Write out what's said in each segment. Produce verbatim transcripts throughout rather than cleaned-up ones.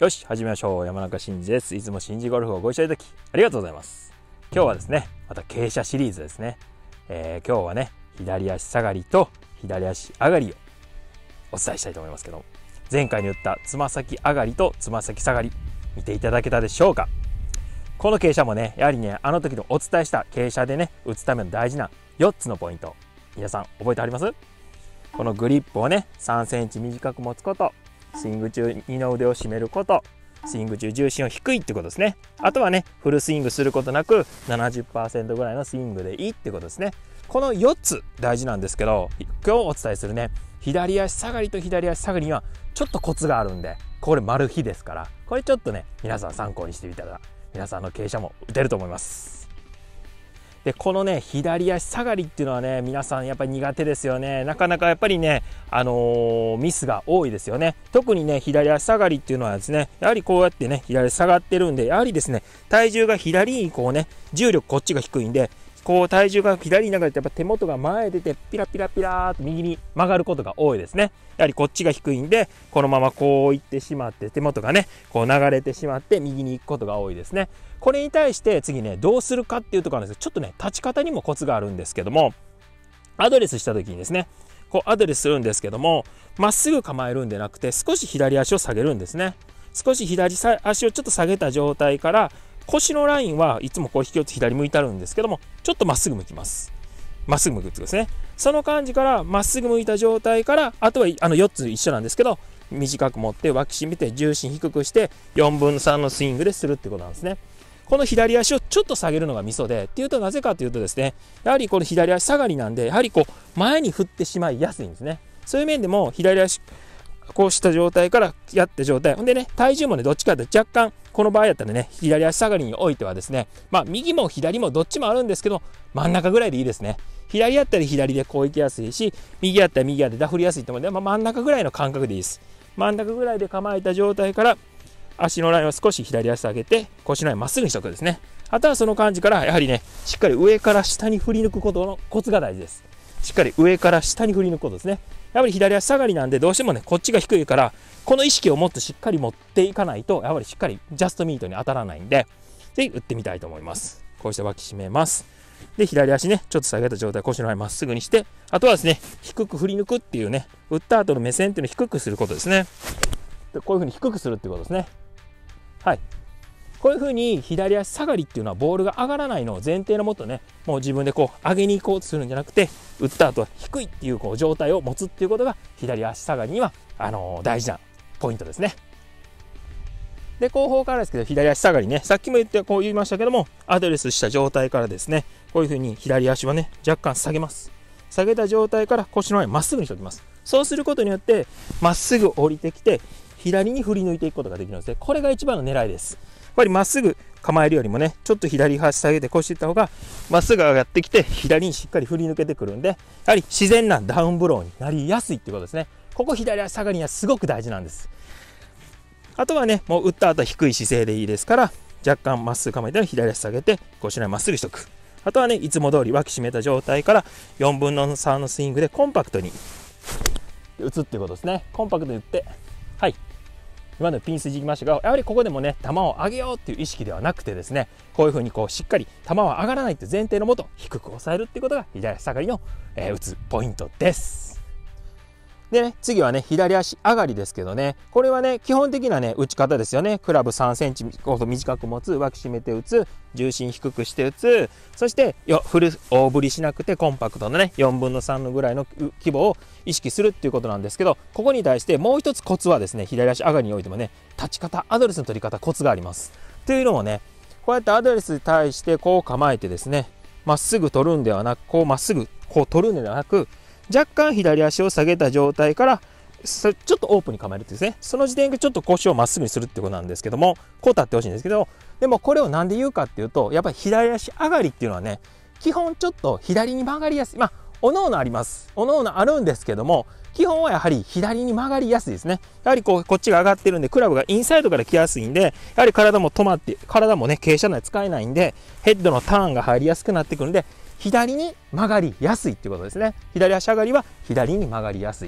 よし、始めましょう。山中真司です。いつも真司ゴルフをご一緒いただきありがとうございます。今日はですね、また傾斜シリーズですね。えー、今日はね、左足下がりと左足上がりをお伝えしたいと思いますけど、前回に言ったつま先上がりとつま先下がり見ていただけたでしょうか。この傾斜もね、やはりね、あの時のお伝えした傾斜でね、打つための大事なよっつのポイント、皆さん覚えてあります？このグリップをね、さんセンチ短く持つこと、スイング中二の腕を締めること、スイング中重心を低いってことですね。あとはね、フルスイングすることなく ななじゅっパーセント ぐらいのスイングでいいってことですね。このよっつ大事なんですけど、今日お伝えするね、左足下がりと左足下がりにはちょっとコツがあるんで、これマル秘ですから、これちょっとね、皆さん参考にしてみたら、皆さんの傾斜も打てると思います。でこのね、左足下がりっていうのはね、皆さんやっぱり苦手ですよね。なかなかやっぱりね、あのー、ミスが多いですよね。特にね、左足下がりっていうのはですね、やはりこうやってね、左足下がってるんで、やはりですね、体重が左にこうね、重力こっちが低いんで、こう体重が左に流れてやっぱ手元が前へ出てピラピラピラーと右に曲がることが多いですね。やはりこっちが低いんで、このままこう行ってしまって手元がね、こう流れてしまって右に行くことが多いですね。これに対して次ね、どうするかっていうところなんですけど、ちょっとね、立ち方にもコツがあるんですけども、アドレスした時にですね、こうアドレスするんですけども、まっすぐ構えるんでなくて、少し左足を下げるんですね。少し左足をちょっと下げた状態から、腰のラインはいつもこう引き寄せて左向いてあるんですけども、ちょっとまっすぐ向きます。まっすぐ向くってことですね。その感じからまっすぐ向いた状態から、あとはあのよっつ一緒なんですけど、短く持って脇締めて重心低くしてよんぶんのさんのスイングでするってことなんですね。この左足をちょっと下げるのがミソで、っていうとなぜかというとですね、やはりこの左足下がりなんで、やはりこう前に振ってしまいやすいんですね。そういう面でも左足こうした状態からやった状態、ほんでね、体重もね、どっちかというと若干この場合やったらね、左足下がりにおいてはですね、まあ右も左もどっちもあるんですけど、真ん中ぐらいでいいですね。左やったら左でこう行きやすいし、右やったら右やでダフりやすいと思うので、まあ、真ん中ぐらいの感覚でいいです。真ん中ぐらいで構えた状態から足のラインを少し左足上げて腰のラインまっすぐにしておくですね。あとはその感じからやはりね、しっかり上から下に振り抜くことのコツが大事です。しっかり上から下に振り抜くことですね。やっぱり左足下がりなんで、どうしてもね、こっちが低いから、この意識をもっとしっかり持っていかないと、やっぱりしっかりジャストミートに当たらないんで、ぜひ打ってみたいと思います。こうして脇締めます。で、左足ね、ちょっと下げた状態、腰のラインまっすぐにして、あとはですね、低く振り抜くっていうね、打った後の目線っていうのを低くすることですね。でこういう風に低くするっていうことですね。はい。こういう風に左足下がりっていうのはボールが上がらないのを前提のもとね、もう自分でこう上げに行こうとするんじゃなくて、打った後は低いっていうこう状態を持つっていうことが左足下がりにはあのー、大事なポイントですね。で、後方からですけど、左足下がりね、さっきも言ってこう言いましたけども、アドレスした状態からですね、こういう風に左足はね、若干下げます。下げた状態から腰のラインまっすぐにしておきます。そうすることによってまっすぐ降りてきて左に振り抜いていくことができるので、これが一番の狙いです。やっぱりまっすぐ構えるよりもね、ちょっと左足下げて腰いった方がまっすぐ上がってきて左にしっかり振り抜けてくるんで、やはり自然なダウンブローになりやすいっていうことですね。ここ左足下がりにはすごく大事なんです。あとはね、もう打った後は低い姿勢でいいですから、若干まっすぐ構えたら左足下げて腰のラインまっすぐしとく。あとはね、いつも通り脇締めた状態からよんぶんのさんのスイングでコンパクトに打つっていうことですね。コンパクトに打って、はい、今のピン筋いきましたが、やはりここでもね、球を上げようっていう意識ではなくてですね、こういう風にこうしっかり球は上がらないっていう前提のもと低く抑えるっていうことが左足下がりの、えー、打つポイントです。でね、次はね、左足上がりですけどね、これはね、基本的なね、打ち方ですよね。クラブさんセンチほど短く持つ、脇締めて打つ、重心低くして打つ、そしてよフル大振りしなくてコンパクトなね、よんぶんのさんのぐらいの規模を意識するっていうことなんですけど、ここに対してもう一つコツはですね、左足上がりにおいてもね、立ち方、アドレスの取り方、コツがあります。というのもね、こうやってアドレスに対してこう構えてですね、まっすぐ取るんではなく、こうまっすぐこう取るんではなく、若干左足を下げた状態からちょっとオープンに構えるってですね、その時点でちょっと腰をまっすぐにするってことなんですけども、こう立ってほしいんですけど、でもこれをなんで言うかっていうと、やっぱり左足上がりっていうのはね、基本ちょっと左に曲がりやすい、まあおのおのあります、おのおのあるんですけども、基本はやはり左に曲がりやすいですね。やはりこうこっちが上がってるんで、クラブがインサイドから来やすいんで、やはり体も止まって、体もね傾斜内使えないんで、ヘッドのターンが入りやすくなってくるんで、左に曲がりやすいっていうことですね。左足上がりは左に曲がりやすい。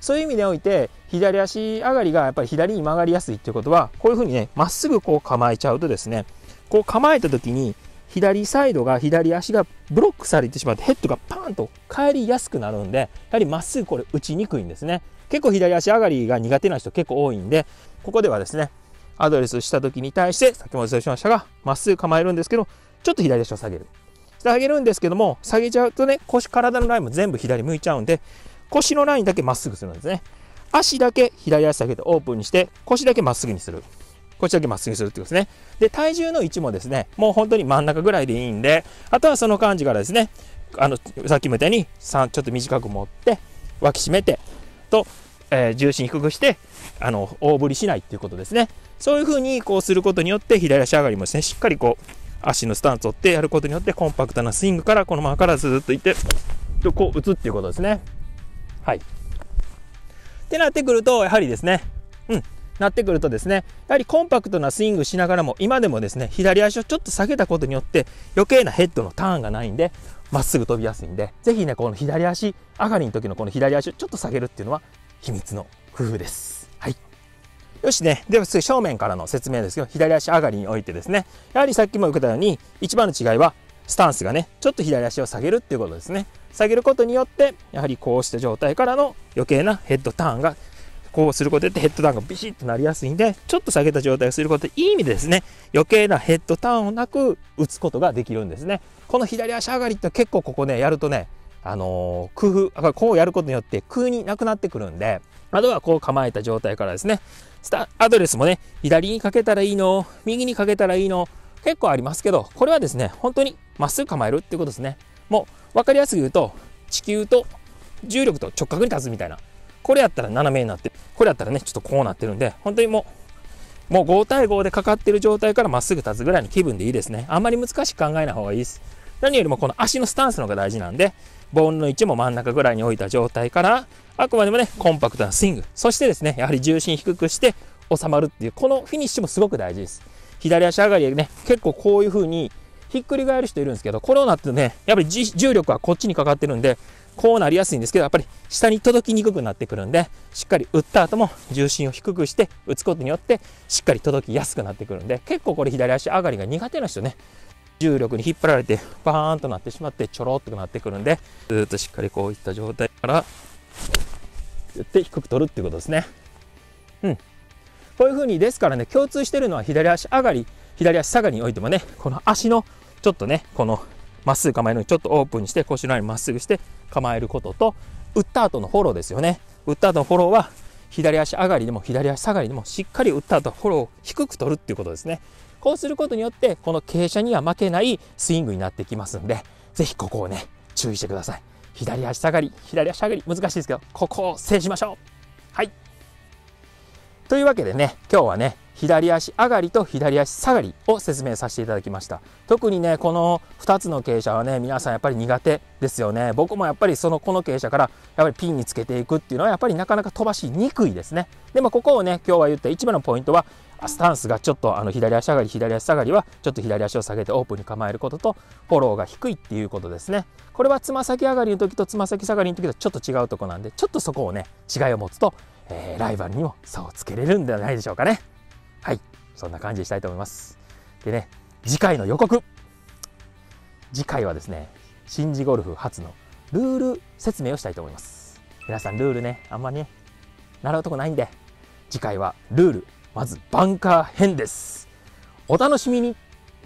そういう意味において左足上がりがやっぱり左に曲がりやすいっていうことは、こういうふうにねまっすぐこう構えちゃうとですね、こう構えた時に左サイドが左足がブロックされてしまってヘッドがパーンと返りやすくなるんで、やはりまっすぐこれ打ちにくいんですね。結構左足上がりが苦手な人結構多いんで、ここではですねアドレスした時に対して先ほど説明しましたがまっすぐ構えるんですけど、ちょっと左足を下げる下げるんですけども、下げちゃうとね腰体のラインも全部左向いちゃうんで、腰のラインだけまっすぐするんですね。足だけ左足下げてオープンにして、腰だけまっすぐにする、腰だけまっすぐにするっていうことですね。で体重の位置もですねもう本当に真ん中ぐらいでいいんで、あとはその感じからですね、あのさっきみたいにさんちょっと短く持って脇締めてと、えー、重心低くしてあの大振りしないっていうことですね。そういう風にこうすることによって左足上がりもですねしっかりこう足のスタンスを取ってやることによって、コンパクトなスイングからこのままからずっといってこう打つっていうことですね。はい。ってなってくるとやはりですね、うんなってくるとですね、やはりコンパクトなスイングしながらも今でもですね左足をちょっと下げたことによって余計なヘッドのターンがないんでまっすぐ飛びやすいんで、ぜひねこの左足上がりの時のこの左足をちょっと下げるっていうのは秘密の工夫です。はい。よしね、では次正面からの説明ですけど、左足上がりにおいてですね、やはりさっきも言ったように一番の違いはスタンスがねちょっと左足を下げるっていうことですね。下げることによってやはりこうした状態からの余計なヘッドターンがこうすることでヘッドターンがビシッとなりやすいんで、ちょっと下げた状態をすることでいい意味でですね余計なヘッドターンをなく打つことができるんですね。この左足上がりって結構ここねやるとね、あのー、工夫こうやることによって空になくなってくるんで、あとはこう構えた状態からですねスタアドレスもね左にかけたらいいの右にかけたらいいの結構ありますけど、これはですね本当にまっすぐ構えるっていうことですね。もう分かりやすく言うと地球と重力と直角に立つみたいな、これやったら斜めになって、これやったらねちょっとこうなってるんで、本当にもうもうご対ごでかかってる状態からまっすぐ立つぐらいの気分でいいですね。あんまり難しく考えない方がいいです。何よりもこの足のスタンスの方が大事なんで、ボールの位置も真ん中ぐらいに置いた状態からあくまでもねコンパクトなスイング、そしてですねやはり重心低くして収まるっていうこのフィニッシュもすごく大事です。左足上がりでね結構こういう風にひっくり返る人いるんですけど、これをなってねやっぱり重力はこっちにかかってるんでこうなりやすいんですけど、やっぱり下に届きにくくなってくるんで、しっかり打った後も重心を低くして打つことによってしっかり届きやすくなってくるんで、結構これ左足上がりが苦手な人ね、重力に引っ張られてバーンとなってしまってちょろっとなってくるんで、ずっとしっかりこういった状態から打って低く取るっていうことですね。うん、こういう風にですからね共通してるのは左足上がり左足下がりにおいてもね、この足のちょっとねこのまっすぐ構えるのにちょっとオープンにして腰のラインまっすぐして構えることと、打った後のフォローですよね。打った後のフォローは左足上がりでも左足下がりでもしっかり打った後フォローを低く取るっていうことですね。こうすることによってこの傾斜には負けないスイングになってきますんで、ぜひここをね注意してください。左足下がり左足上がり難しいですけど、ここを制しましょう。はい。というわけでね今日はね左足上がりと左足下がりを説明させていただきました。特にねこのふたつの傾斜はね皆さんやっぱり苦手ですよね。僕もやっぱりそのこの傾斜からやっぱりピンにつけていくっていうのはやっぱりなかなか飛ばしにくいですね。でもここをね今日は言った一番のポイントはスタンスがちょっとあの左足上がり左足下がりはちょっと左足を下げてオープンに構えることと、フォローが低いっていうことですね。これはつま先上がりの時とつま先下がりの時とちょっと違うとこなんで、ちょっとそこをね違いを持つと、えー、ライバルにも差をつけれるんではないでしょうかね。はい、そんな感じにしたいと思います。でね、次回の予告。次回はですね、新地ゴルフ初のルール説明をしたいと思います。皆さんルールね、あんまりね、習うとこないんで、次回はルール、まずバンカー編です。お楽しみに。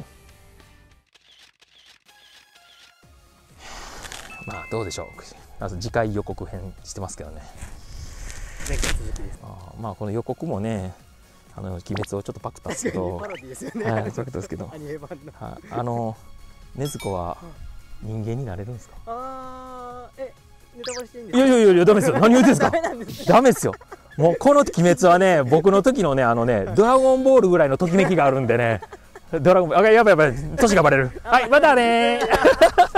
まあどうでしょう。まず次回予告編してますけどね。 前回続きです。 あまあこの予告もね、あの鬼滅をちょっとパクったんですけど、 パロディですよね。 はい、パクったんですけど、 アニメ版の。 はい、あの禰豆子は人間になれるんですか？ あー、え、ネタバレしていいんですか？ いやいやいやダメですよ。何言ってんですか？ ダメなんですね。 ダメですよ。もうこの鬼滅はね、僕の時のねあのねドラゴンボールぐらいのときめきがあるんでね、ドラゴンボールあやばいやばい年がバレる。はいまたねー。